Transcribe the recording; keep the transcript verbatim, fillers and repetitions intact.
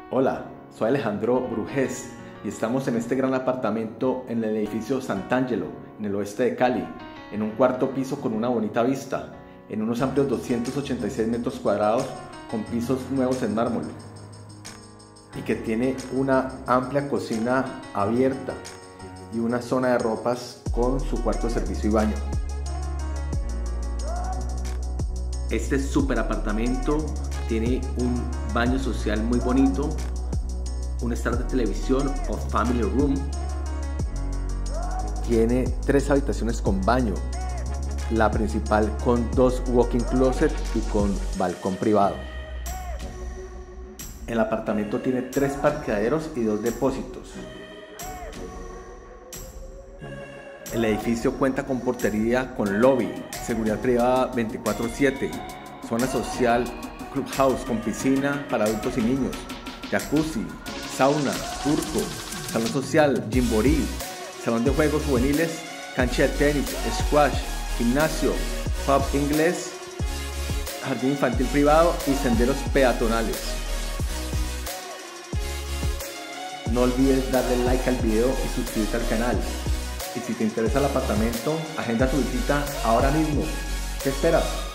Hola, soy Alejandro Brujés y estamos en este gran apartamento en el edificio Sant'Angelo, en el oeste de Cali, en un cuarto piso con una bonita vista, en unos amplios doscientos ochenta y seis metros cuadrados con pisos nuevos en mármol y que tiene una amplia cocina abierta y una zona de ropas con su cuarto de servicio y baño. Este super apartamento tiene un baño social muy bonito, un estar de televisión o family room. Tiene tres habitaciones con baño, la principal con dos walk-in closet y con balcón privado. El apartamento tiene tres parqueaderos y dos depósitos. El edificio cuenta con portería con lobby, seguridad privada veinticuatro siete, zona social, clubhouse con piscina para adultos y niños, jacuzzi, sauna, turco, salón social, gymboree, salón de juegos juveniles, cancha de tenis, squash, gimnasio, pub inglés, jardín infantil privado y senderos peatonales. No olvides darle like al video y suscribirte al canal. Y si te interesa el apartamento, agenda tu visita ahora mismo. ¿Qué esperas?